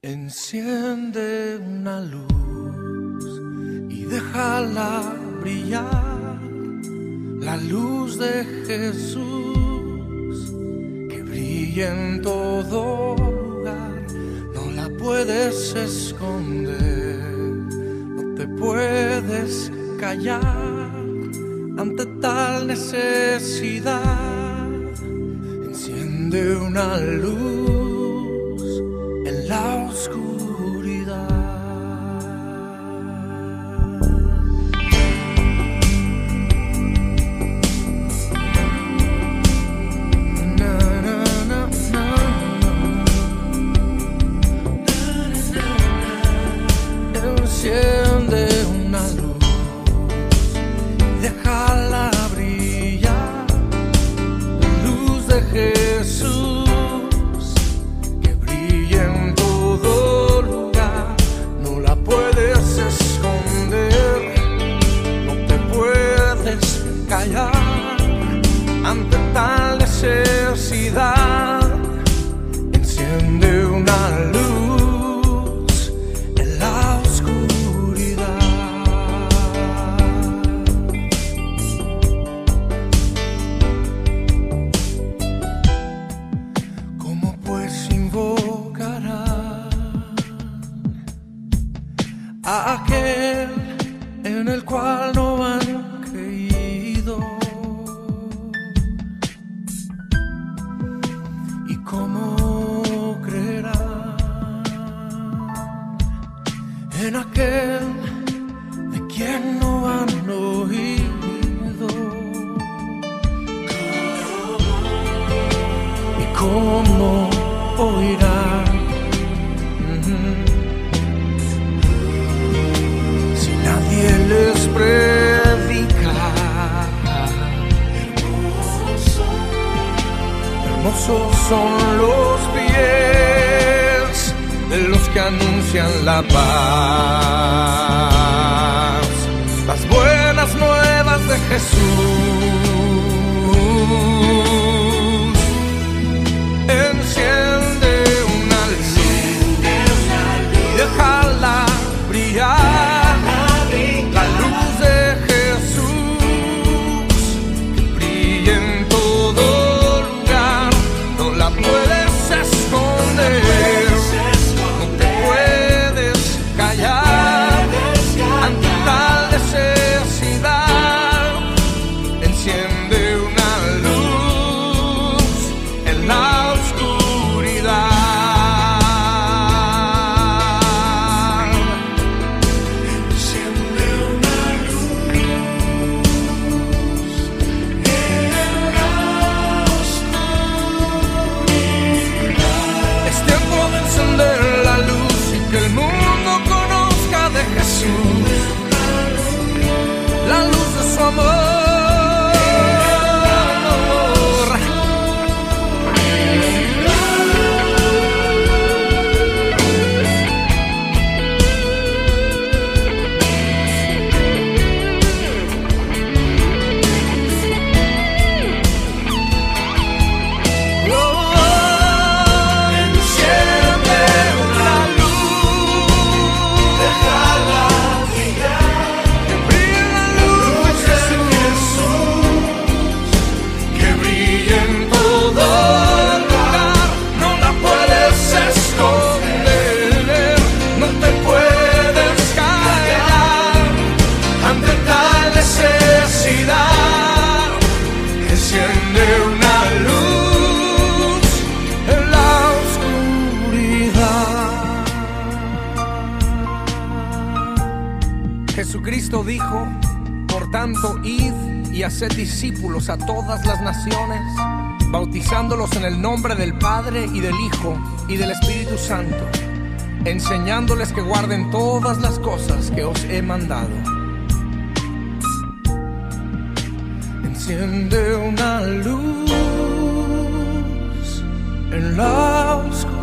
Enciende una luz y déjala brillar, la luz de Jesús que brilla en todo lugar. No la puedes esconder, no te puedes callar ante tal necesidad. Enciende una luz en la oscuridad. Na, na, na, na, na. Enciende una luz, déjala brillar, la luz de Jesús. Ante tal necesidad, enciende una luz en la oscuridad. ¿Cómo pues invocarán a aquel en el cual no han creído? ¿Cómo creerán en aquel de quien no han oído? ¿Y cómo oirán si nadie les predica? Hermosos son los pies de los que anuncian la paz, las buenas nuevas de Jesús. Enciende una luz y déjala brillar, la luz de Jesús que brilla en todo. Puedes esconder, no te puedes callar ante tal necesidad. Enciende una luz en la oscuridad. Enciende una luz en la encender la luz y que el mundo conozca de Jesús, la luz de su amor. Jesucristo dijo: por tanto, id y haced discípulos a todas las naciones, bautizándolos en el nombre del Padre y del Hijo y del Espíritu Santo, enseñándoles que guarden todas las cosas que os he mandado. Enciende una luz en la oscuridad.